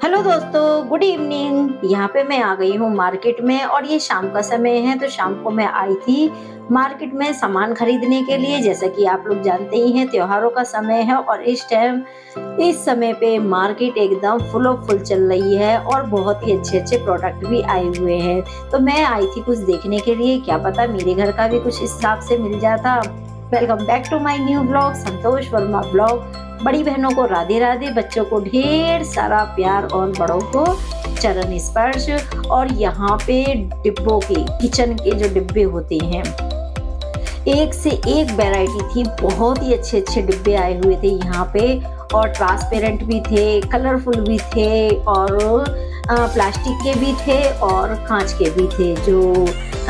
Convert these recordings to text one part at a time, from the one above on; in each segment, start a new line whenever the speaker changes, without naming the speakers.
Hello दोस्तों, good evening. यहाँ पे मैं आ गई हूँ मार्केट में और ये शाम का समय है तो शाम को मैं आई थी मार्केट में सामान खरीदने के लिए। जैसा कि आप लोग जानते ही हैं, त्योहारों का समय है और इस समय पे मार्केट एकदम फुल ऑफ फुल चल रही है और बहुत ही अच्छे अच्छे प्रोडक्ट भी आए हुए हैं। तो मैं आई थी कुछ देखने के लिए, क्या पता मेरे घर का भी कुछ इस हिसाब से मिल जाता। Welcome back to my new blog, Santosh Verma blog. बड़ी बहनों को राधे राधे, बच्चों को ढेर सारा प्यार और बड़ों को चरण स्पर्श। और यहाँ पे डिब्बों के, किचन के जो डिब्बे होते हैं, एक से एक वैरायटी थी। बहुत ही अच्छे अच्छे डिब्बे आए हुए थे यहाँ पे और ट्रांसपेरेंट भी थे, कलरफुल भी थे और प्लास्टिक के भी थे और कांच के भी थे। जो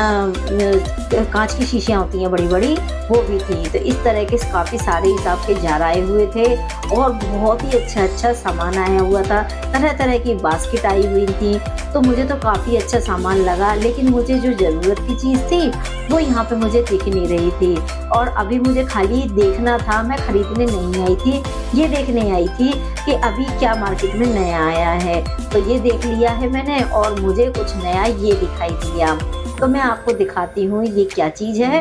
कांच की शीशियाँ होती हैं बड़ी बड़ी, वो भी थी। तो इस तरह के काफ़ी सारे हिसाब के जार आए हुए थे और बहुत ही अच्छा अच्छा सामान आया हुआ था। तरह तरह की बास्केट आई हुई थी। तो मुझे तो काफ़ी अच्छा सामान लगा, लेकिन मुझे जो ज़रूरत की चीज़ थी वो यहाँ पे मुझे दिख नहीं रही थी। और अभी मुझे खाली देखना था, मैं खरीदने नहीं आई थी, ये देखने आई थी कि अभी क्या मार्केट में नया आया है। तो ये देख लिया है मैंने और मुझे कुछ नया ये दिखाई दिया। तो मैं आपको दिखाती हूँ ये क्या चीज़ है।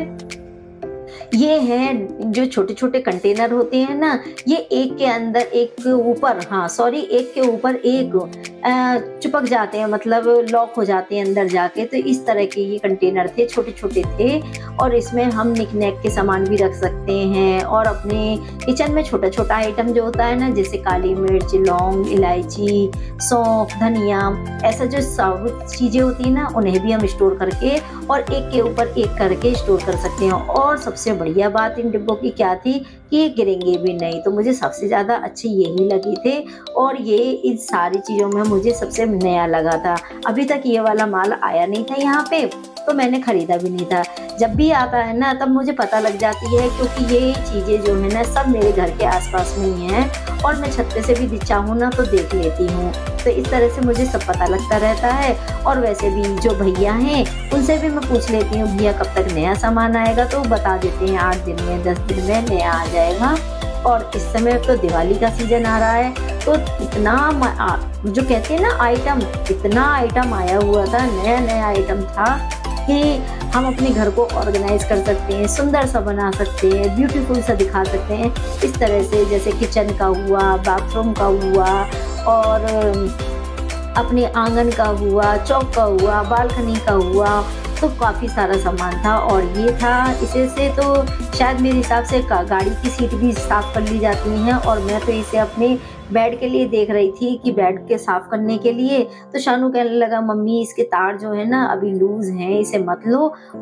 ये है जो छोटे छोटे कंटेनर होते हैं ना, ये एक के अंदर एक ऊपर, हाँ सॉरी, एक के ऊपर एक चिपक जाते हैं, मतलब लॉक हो जाते हैं अंदर जाके। तो इस तरह के ये कंटेनर थे, छोटे छोटे थे और इसमें हम निकनैक के सामान भी रख सकते हैं और अपने किचन में छोटा छोटा आइटम जो होता है ना, जैसे काली मिर्च, लौंग, इलायची, सौंफ, धनिया, ऐसा जो साबुत चीज़ें होती है ना, उन्हें भी हम स्टोर करके और एक के ऊपर एक करके स्टोर कर सकते हैं। और सबसे बढ़िया बात इन डिब्बों की क्या थी कि ये गिरेंगे भी नहीं। तो मुझे सबसे ज़्यादा अच्छे यही लगे थे और ये इन सारी चीज़ों में मुझे सबसे नया लगा था। अभी तक ये वाला माल आया नहीं था यहाँ पे, तो मैंने ख़रीदा भी नहीं था। जब भी आता है ना तब मुझे पता लग जाती है, क्योंकि ये चीज़ें जो है ना सब मेरे घर के आसपास में ही हैं और मैं छत पे से भी चाहूँ ना तो देख लेती हूँ। तो इस तरह से मुझे सब पता लगता रहता है। और वैसे भी जो भैया हैं उनसे भी मैं पूछ लेती हूँ, भैया कब तक नया सामान आएगा, तो बता देते हैं 8 दिन में, 10 दिन में नया आ जाएगा। और इस समय तो दिवाली का सीजन आ रहा है, तो इतना जो कहते हैं ना आइटम, इतना आइटम आया हुआ था, नया नया आइटम था कि हम अपने घर को ऑर्गेनाइज कर सकते हैं, सुंदर सा बना सकते हैं, ब्यूटीफुल सा दिखा सकते हैं। इस तरह से जैसे किचन का हुआ, बाथरूम का हुआ और अपने आंगन का हुआ, चौक का हुआ, बालकनी का हुआ, तो काफ़ी सारा सामान था। और ये था, इसे से तो शायद मेरे हिसाब से गाड़ी की सीट भी साफ़ कर ली जाती हैं। और मैं तो इसे अपने बेड के लिए देख रही थी कि बेड के साफ़ करने के लिए। तो शानू कहने लगा, मम्मी इसके तार जो है ना अभी लूज़ हैं, इसे मत लो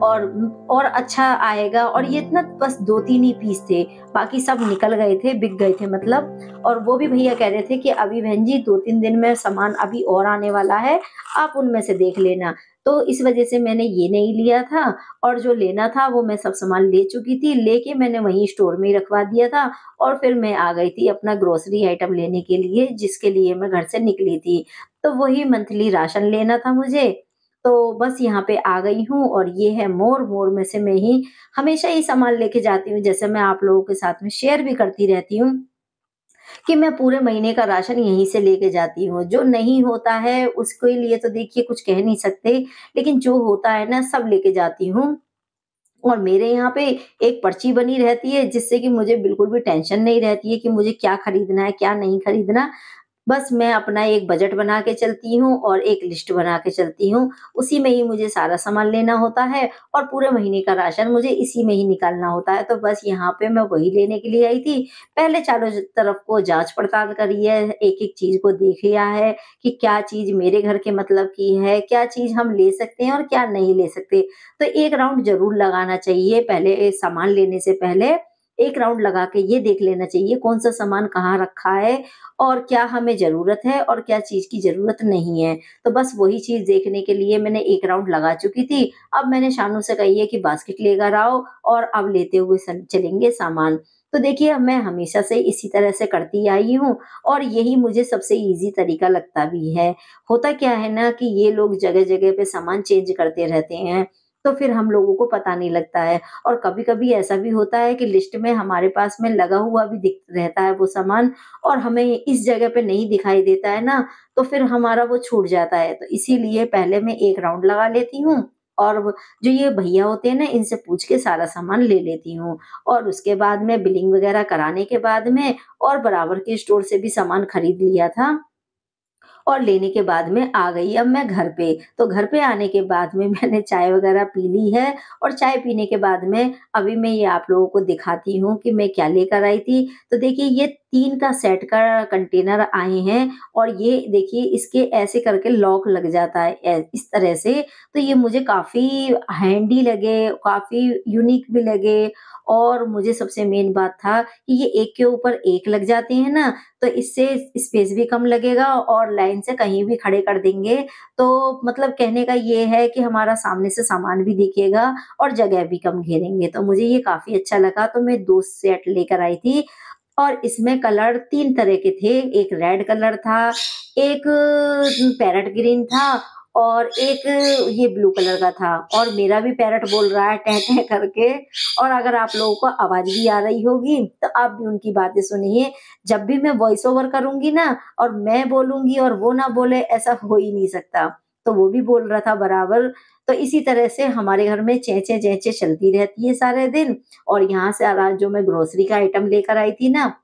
और अच्छा आएगा। और ये इतना बस 2-3 ही पीस थे, बाकी सब निकल गए थे, बिक गए थे मतलब। और वो भी भैया कह रहे थे कि अभी बहन जी 2-3 दिन में सामान अभी और आने वाला है, आप उनमें से देख लेना। तो इस वजह से मैंने ये नहीं लिया था और जो लेना था वो मैं सब सामान ले चुकी थी, लेके मैंने वहीं स्टोर में ही रखवा दिया था। और फिर मैं आ गई थी अपना ग्रोसरी आइटम लेने के लिए, जिसके लिए मैं घर से निकली थी। तो वही मंथली राशन लेना था मुझे। तो बस यहाँ पे आ गई हूँ और ये है मोर। मोर में से मैं ही हमेशा ही सामान लेके जाती हूँ, जैसे मैं आप लोगों के साथ में शेयर भी करती रहती हूँ कि मैं पूरे महीने का राशन यहीं से लेके जाती हूँ। जो नहीं होता है उसके लिए तो देखिए कुछ कह नहीं सकते, लेकिन जो होता है ना सब लेके जाती हूँ। और मेरे यहाँ पे एक पर्ची बनी रहती है, जिससे कि मुझे बिल्कुल भी टेंशन नहीं रहती है कि मुझे क्या खरीदना है, क्या नहीं खरीदना। बस मैं अपना एक बजट बना के चलती हूँ और एक लिस्ट बना के चलती हूँ। उसी में ही मुझे सारा सामान लेना होता है और पूरे महीने का राशन मुझे इसी में ही निकालना होता है। तो बस यहाँ पे मैं वही लेने के लिए आई थी। पहले चारों तरफ को जाँच-पड़ताल करी है, एक-एक चीज़ को देख लिया है कि क्या चीज़ मेरे घर के मतलब की है, क्या चीज़ हम ले सकते हैं और क्या नहीं ले सकते। तो एक राउंड ज़रूर लगाना चाहिए, पहले सामान लेने से पहले एक राउंड लगा के ये देख लेना चाहिए कौन-सा सामान कहाँ रखा है और क्या हमें ज़रूरत है और क्या चीज़ की ज़रूरत नहीं है। तो बस वही चीज़ देखने के लिए मैंने एक राउंड लगा चुकी थी। अब मैंने शानू से कही है कि बास्केट लेकर आओ और अब लेते हुए चलेंगे सामान। तो देखिए अब मैं हमेशा से इसी तरह से करती आई हूँ और यही मुझे सबसे ईज़ी तरीका लगता भी है। होता क्या है ना कि ये लोग जगह-जगह पे सामान चेंज करते रहते हैं। तो फिर हम लोगों को पता नहीं लगता है। और कभी-कभी ऐसा भी होता है कि लिस्ट में हमारे पास में लगा हुआ भी दिख रहता है वो सामान, और हमें इस जगह पे नहीं दिखाई देता है ना, तो फिर हमारा वो छूट जाता है। तो इसीलिए पहले मैं एक राउंड लगा लेती हूँ, और जो ये भैया होते हैं ना, इनसे पूछ के सारा सामान ले लेती हूँ। और उसके बाद में बिलिंग वगैरह कराने के बाद में, और बराबर के स्टोर से भी सामान खरीद लिया था, और लेने के बाद में आ गई अब मैं घर पे। तो घर पे आने के बाद में मैंने चाय वग़ैरह पी ली है, और चाय पीने के बाद में अभी मैं ये आप लोगों को दिखाती हूँ कि मैं क्या लेकर आई थी। तो देखिए, ये 3 का सेट का कंटेनर आए हैं, और ये देखिए इसके ऐसे करके लॉक लग जाता है इस तरह से। तो ये मुझे काफ़ी हैंडी लगे, काफ़ी यूनिक भी लगे, और मुझे सबसे मेन बात था कि ये एक के ऊपर एक लग जाते हैं ना, तो इससे स्पेस भी कम लगेगा, और लाइन से कहीं भी खड़े कर देंगे, तो मतलब कहने का ये है कि हमारा सामने से सामान भी दिखेगा और जगह भी कम घेरेंगे। तो मुझे ये काफ़ी अच्छा लगा, तो मैं 2 सेट लेकर आई थी, और इसमें कलर 3 तरह के थे। एक रेड कलर था, एक पैरेट ग्रीन था, और एक ये ब्लू कलर का था। और मेरा भी पैरेट बोल रहा है टें टें करके, और अगर आप लोगों को आवाज़ भी आ रही होगी, तो आप भी उनकी बातें सुनिए। जब भी मैं वॉइस ओवर करूँगी ना, और मैं बोलूँगी और वो ना बोले, ऐसा हो ही नहीं सकता। तो वो भी बोल रहा था बराबर। तो इसी तरह से हमारे घर में चें-चें, चें-चें चलती रहती है सारे दिन। और यहाँ से जो मैं ग्रोसरी का आइटम लेकर आई थी ना,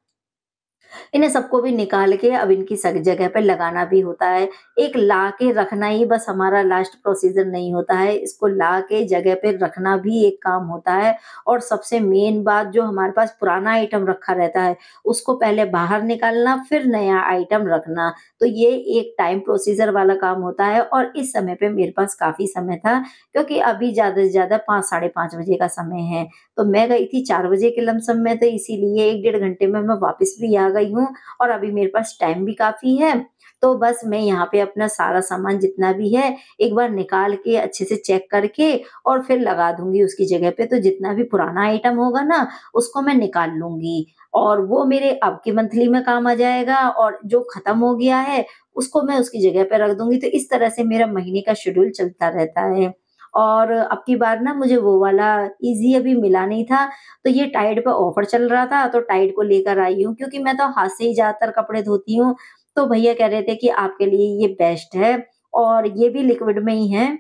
इन्हें सबको भी निकाल के अब इनकी सग जगह पे लगाना भी होता है। एक ला के रखना ही बस हमारा लास्ट प्रोसीजर नहीं होता है, इसको ला के जगह पे रखना भी एक काम होता है। और सबसे मेन बात, जो हमारे पास पुराना आइटम रखा रहता है, उसको पहले बाहर निकालना, फिर नया आइटम रखना। तो ये एक टाइम प्रोसीजर वाला काम होता है, और इस समय पे मेरे पास काफ़ी समय था, क्योंकि अभी ज़्यादा से ज़्यादा 5 साढ़े 5 बजे का समय है। तो मैं गई थी 4 बजे के लमसम में, तो इसीलिए 1 डेढ़ घंटे में मैं वापस भी आ गई हूँ, और अभी मेरे पास टाइम भी काफ़ी है। तो बस मैं यहाँ पे अपना सारा सामान जितना भी है, एक बार निकाल के अच्छे से चेक करके, और फिर लगा दूँगी उसकी जगह पे। तो जितना भी पुराना आइटम होगा ना, उसको मैं निकाल लूँगी, और वो मेरे अब के मंथली में काम आ जाएगा, और जो खत्म हो गया है, उसको मैं उसकी जगह पे रख दूँगी। तो इस तरह से मेरा महीने का शेड्यूल चलता रहता है। और अब की बार ना मुझे वो वाला ईज़ी अभी मिला नहीं था, तो ये टाइड पे ऑफ़र चल रहा था, तो टाइड को लेकर आई हूँ, क्योंकि मैं तो हाथ से ही ज़्यादातर कपड़े धोती हूँ। तो भैया कह रहे थे कि आपके लिए ये बेस्ट है, और ये भी लिक्विड में ही है।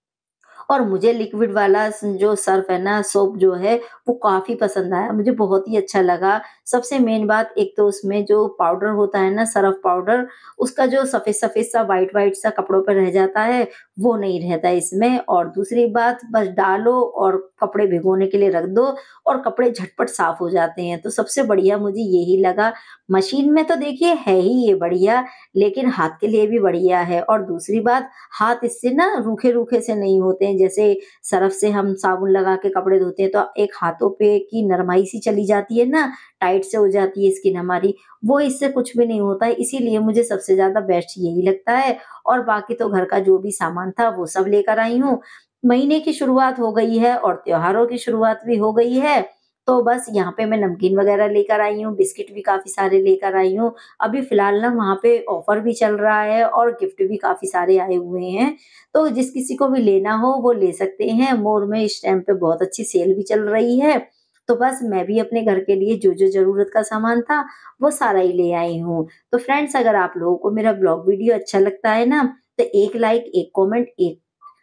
और मुझे लिक्विड वाला जो सर्फ़ है ना, सोप जो है, वो काफ़ी पसंद आया, मुझे बहुत ही अच्छा लगा। सबसे मेन बात, एक तो उसमें जो पाउडर होता है ना, सर्फ़ पाउडर, उसका जो सफ़ेद-सफ़ेद सा, व्हाइट-व्हाइट सा कपड़ों पे रह जाता है, वो नहीं रहता इसमें। और दूसरी बात, बस डालो और कपड़े भिगोने के लिए रख दो, और कपड़े झटपट साफ़ हो जाते हैं। तो सबसे बढ़िया मुझे यही लगा। मशीन में तो देखिए है ही ये बढ़िया, लेकिन हाथ के लिए भी बढ़िया है। और दूसरी बात, हाथ इससे ना रूखे-रूखे से नहीं होते हैं। जैसे सरफ़ से हम साबुन लगा के कपड़े धोते हैं, तो एक हाथों पे की नरमाई सी चली जाती है ना, टाइट से हो जाती है स्किन हमारी, वो इससे कुछ भी नहीं होता है। इसीलिए मुझे सबसे ज़्यादा बेस्ट यही लगता है। और बाकी तो घर का जो भी सामान था, वो सब लेकर आई हूँ। महीने की शुरुआत हो गई है, और त्योहारों की शुरुआत भी हो गई है। तो बस यहाँ पे मैं नमकीन वग़ैरह लेकर आई हूँ, बिस्किट भी काफ़ी सारे लेकर आई हूँ। अभी फ़िलहाल ना वहाँ पे ऑफ़र भी चल रहा है, और गिफ्ट भी काफ़ी सारे आए हुए हैं। तो जिस किसी को भी लेना हो, वो ले सकते हैं। मॉल में इस टाइम पे बहुत अच्छी सेल भी चल रही है। तो बस मैं भी अपने घर के लिए जो-जो ज़रूरत का सामान था, वो सारा ही ले आई हूँ। तो फ्रेंड्स, अगर आप लोगों को मेरा ब्लॉग वीडियो अच्छा लगता है ना, तो एक लाइक, एक कमेंट, एक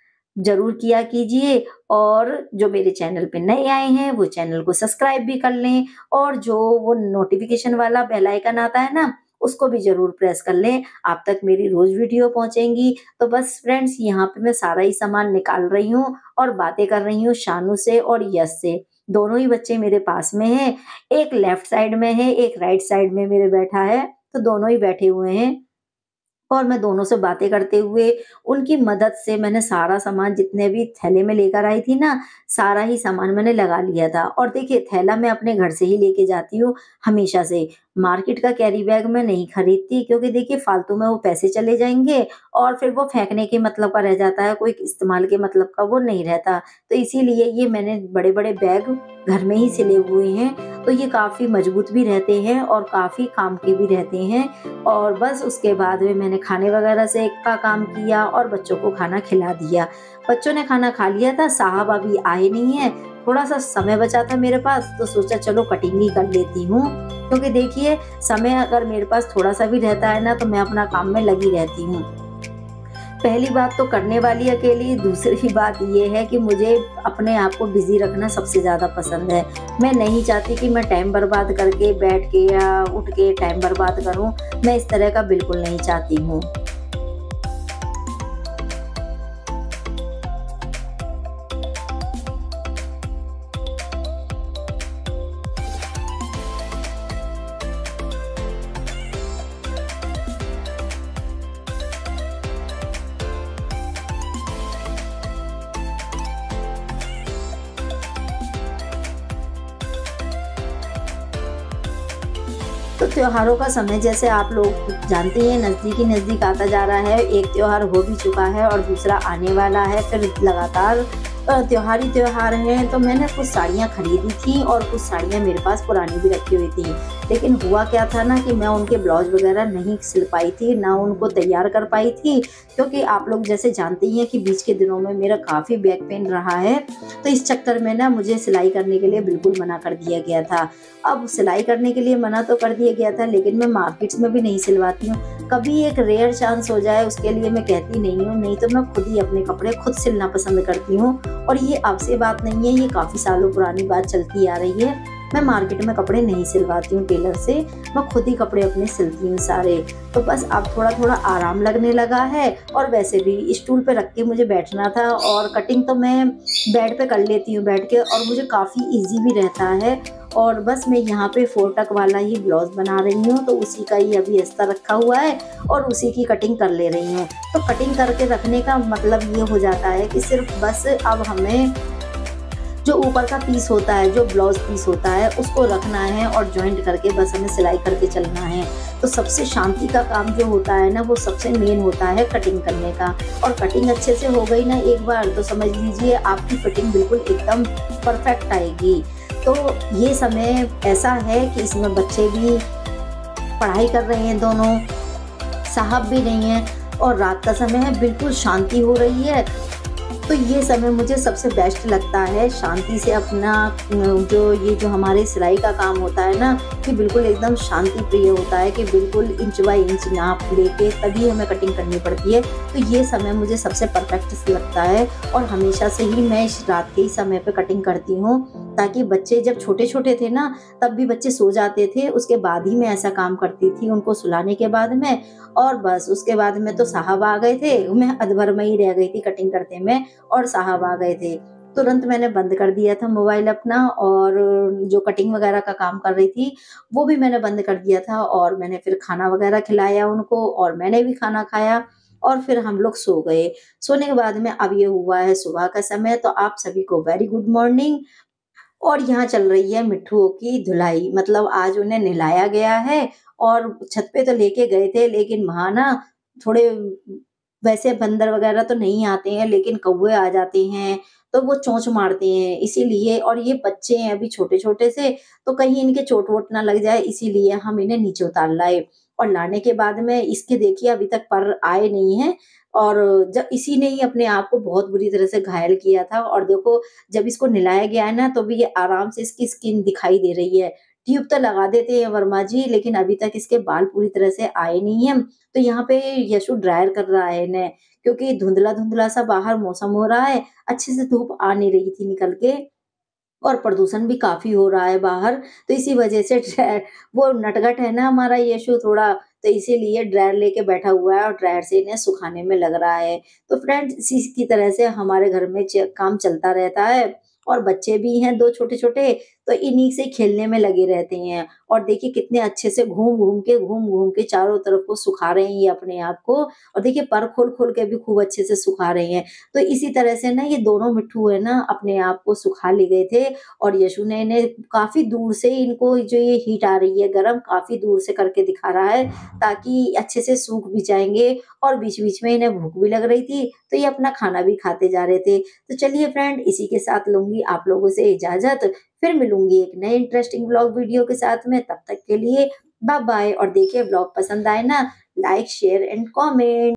ज़रूर किया कीजिए। और जो मेरे चैनल पे नए आए हैं, वो चैनल को सब्सक्राइब भी कर लें, और जो वो नोटिफ़िकेशन वाला बेल आइकन आता है ना, उसको भी ज़रूर प्रेस कर लें। आप तक मेरी रोज़ वीडियो पहुँचेंगी। तो बस फ्रेंड्स, यहाँ पे मैं सारा ही सामान निकाल रही हूँ, और बातें कर रही हूँ शानू से और यश से। दोनों ही बच्चे मेरे पास में हैं, एक लेफ्ट साइड में है, एक राइट साइड में मेरे बैठा है, तो दोनों ही बैठे हुए हैं। और मैं दोनों से बातें करते हुए, उनकी मदद से मैंने सारा सामान जितने भी थैले में लेकर आई थी ना, सारा ही सामान मैंने लगा लिया था। और देखिए, थैला मैं अपने घर से ही लेके जाती हूँ हमेशा से। मार्केट का कैरी बैग मैं नहीं खरीदती, क्योंकि देखिए फालतू में वो पैसे चले जाएँगे, और फिर वो फेंकने के मतलब का रह जाता है, कोई इस्तेमाल के मतलब का वो नहीं रहता। तो इसीलिए ये मैंने बड़े-बड़े बैग घर में ही सिले हुए हैं, तो ये काफ़ी मजबूत भी रहते हैं, और काफ़ी काम के भी रहते हैं। और बस उसके बाद में मैंने खाने वगैरह से का काम किया और बच्चों को खाना खिला दिया। बच्चों ने खाना खा लिया था, साहब अभी आए नहीं हैं, थोड़ा-सा समय बचा था मेरे पास तो सोचा चलो कटिंग ही कर लेती हूँ। क्योंकि देखिए समय अगर मेरे पास थोड़ा-सा भी रहता है ना तो मैं अपना काम में लगी रहती हूँ। पहली बात तो करने वाली अकेली, दूसरी बात ये है कि मुझे अपने आप को बिज़ी रखना सबसे ज़्यादा पसंद है। मैं नहीं चाहती कि मैं टाइम बर्बाद करके बैठ के या उठ के टाइम बर्बाद करूँ, मैं इस तरह का बिल्कुल नहीं चाहती हूँ। तो त्योहारों का समय जैसे आप लोग जानते ही हैं नज़दीक ही नज़दीक आता जा रहा है। एक त्योहार हो भी चुका है और दूसरा आने वाला है। फिर लगातार त्योहार ही त्योहार हैं। तो मैंने कुछ साड़ियाँ खरीदी थी और कुछ साड़ियाँ मेरे पास पुरानी भी रखी हुई थी। लेकिन हुआ क्या था ना कि मैं उनके ब्लाउज़ वग़ैरह नहीं सिल पाई थी, ना उनको तैयार कर पाई थी। क्योंकि आप लोग जैसे जानते ही हैं कि बीच के दिनों में मेरा काफ़ी बैक पेन रहा है। तो इस चक्कर में ना मुझे सिलाई करने के लिए बिल्कुल मना कर दिया गया था। अब सिलाई करने के लिए मना तो कर दिया गया था लेकिन मैं मार्केट्स में भी नहीं सिलवाती हूँ। कभी एक रेयर चांस हो जाए उसके लिए मैं कहती नहीं हूँ, नहीं तो मैं खुद ही अपने कपड़े खुद सिलना पसंद करती हूँ। और ये अब से बात नहीं है, ये काफ़ी सालों पुरानी बात चलती आ रही है। मैं मार्केट में कपड़े नहीं सिलवाती हूँ टेलर से, मैं खुद ही कपड़े अपने सिलती हूँ सारे। तो बस अब थोड़ा-थोड़ा आराम लगने लगा है और वैसे भी स्टूल पे रख के मुझे बैठना था और कटिंग तो मैं बेड पे कर लेती हूँ बैठ के और मुझे काफ़ी ईज़ी भी रहता है। और बस मैं यहाँ पे 4 टक वाला ही ब्लाउज़ बना रही हूँ, तो उसी का ही अभी अस्तर रखा हुआ है और उसी की कटिंग कर ले रही हूँ। तो कटिंग करके रखने का मतलब ये हो जाता है कि सिर्फ़ बस अब हमें जो ऊपर का पीस होता है, जो ब्लाउज़ पीस होता है उसको रखना है और जॉइंट करके बस हमें सिलाई करके चलना है। तो सबसे शांति का काम जो होता है ना वो सबसे मेन होता है कटिंग करने का। और कटिंग अच्छे से हो गई ना एक बार तो समझ लीजिए आपकी फिटिंग बिल्कुल एकदम परफेक्ट आएगी। तो ये समय ऐसा है कि इसमें बच्चे भी पढ़ाई कर रहे हैं दोनों, साहब भी नहीं हैं और रात का समय है, बिल्कुल शांति हो रही है। तो ये समय मुझे सबसे बेस्ट लगता है, शांति से अपना जो हमारे सिलाई का काम होता है ना कि बिल्कुल एकदम शांति प्रिय होता है कि बिल्कुल इंच बाय इंच नाप लेके तभी हमें कटिंग करनी पड़ती है। तो ये समय मुझे सबसे परफेक्ट लगता है और हमेशा से ही मैं इस रात के ही समय पे कटिंग करती हूँ ताकि बच्चे जब छोटे-छोटे थे ना तब भी बच्चे सो जाते थे, उसके बाद ही मैं ऐसा काम करती थी उनको सुलाने के बाद में। और बस उसके बाद में तो साहब आ गए थे, मैं अधभर में ही रह गई थी कटिंग करते में और साहब आ गए थे। तुरंत मैंने बंद कर दिया था मोबाइल अपना और जो कटिंग वगैरह का काम कर रही थी, वो भी मैंने बंद कर दिया था और मैंने फिर खाना वगैरह खिलाया उनको और मैंने भी खाना खाया और फिर हम लोग सो गए। सोने के बाद में अब ये हुआ है सुबह का समय, तो आप सभी को वेरी गुड मॉर्निंग। और यहाँ चल रही है मिट्ठुओं की धुलाई, मतलब आज उन्हें नहलाया गया है और छत पे तो लेके गए थे लेकिन वहाँ ना थोड़े वैसे बंदर वगैरह तो नहीं आते हैं लेकिन कौवे आ जाते हैं, तो वो चोंच मारते हैं इसीलिए। और ये बच्चे हैं अभी छोटे-छोटे से, तो कहीं इनके चोट-वोट ना लग जाए इसीलिए हम इन्हें नीचे उतार लाए। और लाने के बाद में इसके देखिए अभी तक पर आए नहीं हैं और जब इसी ने ही अपने आप को बहुत बुरी तरह से घायल किया था। और देखो जब इसको नहलाया गया है ना तो भी ये आराम से इसकी स्किन दिखाई दे रही है। ट्यूब तो लगा देते हैं वर्मा जी लेकिन अभी तक इसके बाल पूरी तरह से आए नहीं हैं। तो यहाँ पे यशु ड्रायर कर रहा है इन्हें क्योंकि धुंधला-धुंधला सा बाहर मौसम हो रहा है, अच्छे से धूप आ नहीं रही थी निकल के और प्रदूषण भी काफ़ी हो रहा है बाहर, तो इसी वजह से वो नटखट है ना हमारा यशु थोड़ा, तो इसीलिए ड्रायर लेके बैठा हुआ है और ड्रायर से इन्हें सुखाने में लग रहा है। तो फ्रेंड्स इसी की तरह से हमारे घर में काम चलता रहता है और बच्चे भी हैं 2 छोटे-छोटे, तो इन्हीं से खेलने में लगे रहते हैं। और देखिए कितने अच्छे से घूम-घूम के चारों तरफ को सुखा रहे हैं ये अपने आप को और देखिए पर खोल-खोल के भी खूब अच्छे से सुखा रहे हैं। तो इसी तरह से ना ये दोनों मिट्ठू है ना अपने आप को सुखा ले गए थे और यशु ने इन्हें काफ़ी दूर से इनको जो ये हीट आ रही है गरम काफ़ी दूर से करके दिखा रहा है ताकि अच्छे से सूख भी जाएँगे और बीच-बीच में इन्हें भूख भी लग रही थी, तो ये अपना खाना भी खाते जा रहे थे। तो चलिए फ्रेंड इसी के साथ लूँगी आप लोगों से इजाज़त, फिर मिलूँगी एक नए इंटरेस्टिंग व्लॉग वीडियो के साथ में, तब तक के लिए बाय बाय। और देखिए व्लॉग पसंद आए ना लाइक, शेयर एंड कमेंट।